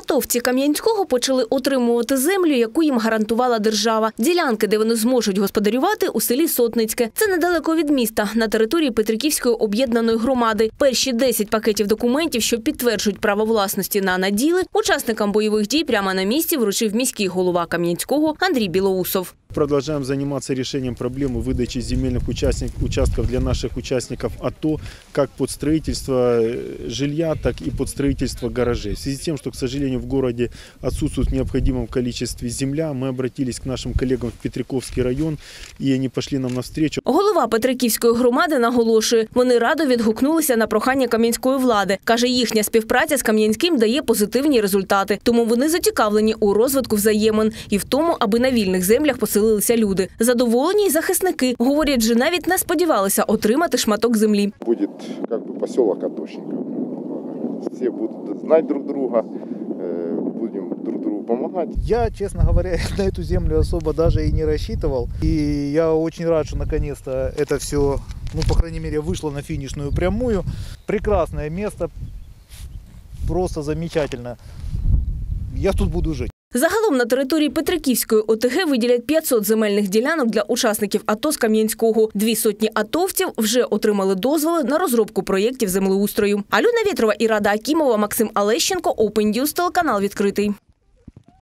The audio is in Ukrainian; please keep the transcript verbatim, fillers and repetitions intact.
Атовці Кам'янського почали отримувати землю, яку їм гарантувала держава. Ділянки, де вони зможуть господарювати, у селі Сотницьке. Це недалеко від міста, на території Петриківської об'єднаної громади. Перші десять пакетів документів, що підтверджують право власності на наділи, учасникам бойових дій прямо на місці вручив міський голова Кам'янського Андрій Білоусов. Продолжаем заниматься решением проблемы выдачи земельных участков для наших участников АТО, как под строительство жилья, так и под строительство гаражей. В связи с тем, что, к сожалению, в городе отсутствует в необходимом количестве земля, мы обратились к нашим коллегам в Петриківський район, и они пошли нам навстречу. Голова Петриківської громади наголошує, вони радо відгукнулися на прохання кам'янської влади. Каже, їхня співпраця з Кам'янським дає позитивні результати. Тому вони зацікавлені у розвитку взаємин і в тому, аби на вільних землях поселилися люди. Задоволені й захисники. Говорять, що навіть не сподівалися отримати шматок землі. Буде, як би, поселок Атошників. Всі будуть знати друг друга, будемо друг другу допомагати. Я, честно говоря, на эту землю особо даже и не рассчитывал. И я очень рад, что наконец-то это все, ну, по крайней мере, вышло на финишную прямую. Прекрасное место, просто замечательно. Я тут буду жить. Загалом на території Петриківської ОТГ виділять п'ятсот земельних ділянок для учасників АТО з Кам'янського. Дві сотні атовців вже отримали дозволи на розробку проєктів землеустрою. Альона Вєтрова, Ірада Акімова, Максим Алещенко, Open News, телеканал «Відкритий».